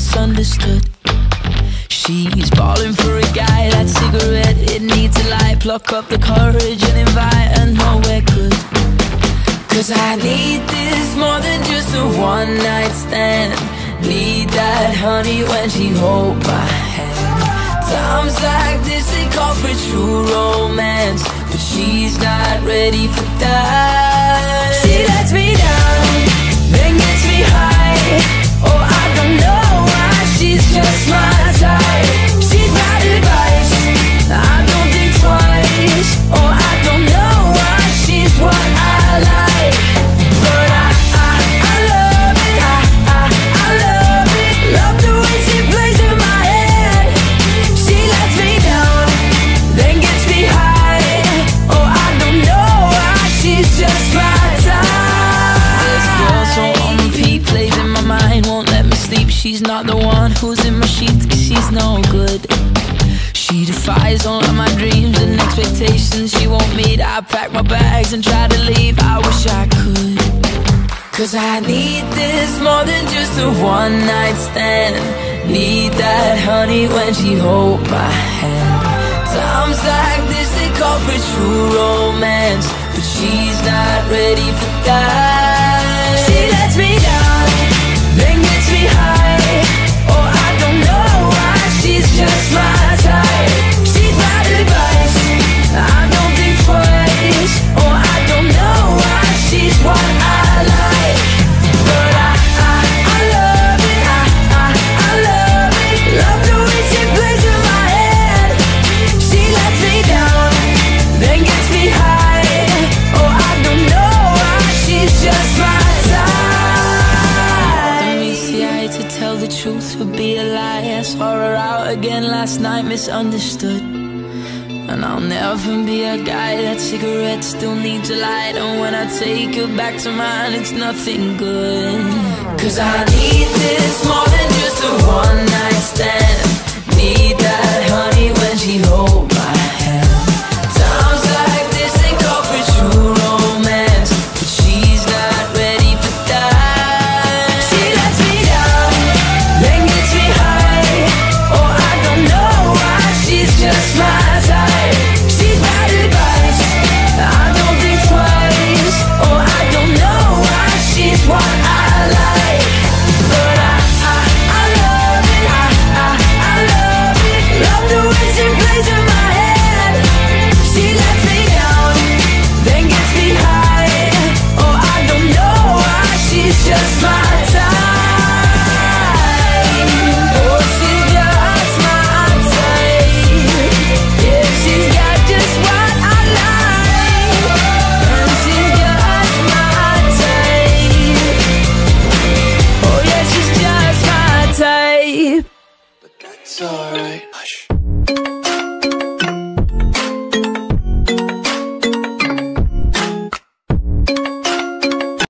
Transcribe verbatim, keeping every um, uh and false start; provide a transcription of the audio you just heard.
misunderstood. She's balling for a guy, that cigarette, it needs a light. Pluck up the courage and invite her nowhere good. Cause I need this more than just a one night stand. Need that honey when she hold my hand. Times like this they call for true romance, but she's not ready for that. She lets me down, then gets me high. Oh, I don't know why, she's just my type. She's my advice, I don't think twice. Oh, I don't know why, she's what I like. But I, I, I love it, I, I, I love it. Love the way she plays in my head. She lets me down, then gets me high. Oh, I don't know why, she's just my type. This girl so on repeat, plays in my mind, won't let me sleep. She's not the one who's in my sheets, cause she's no good. She defies all of my dreams and expectations she won't meet. I pack my bags and try to leave, I wish I could. Cause I need this more than just a one night stand. Need that honey when she hold my hand. Times like this they call for true romance, but she's not ready for that. She lets me down, then gets me high. Oh, I don't know why, she's just my type. She's my advice, I don't think twice. Oh, I don't know why, she's what I like. But I, I, I love it, I, I, I love it. Love the way she plays in my head. She lets me down, then gets me high. Oh, I don't know why, she's just my type. Don't meet the eye to tell the truth would be a lie. I saw her out again last night, misunderstood. And I'll never be a guy that cigarette still needs a light. And when I take her back to mine, it's nothing good. Cause I need this more than just a one night stand. Need that honey when she hold my hand. Times like this they call for true romance, but she's not ready for that. She lets me down, then gets me high. Oh, I don't know why, she's just my type. She's my advice, I don't think twice. Oh, I don't know why, she's what I like. But I, I, I love it, I, I, I love it. Love the way she plays in my head. She lets me down, then gets me high. Oh, I don't know why, she's just my type. Oh, she's just my type. Yeah, she's got just what I like. And she's just my type. Oh yeah, she's just my type. But that's alright. Hush.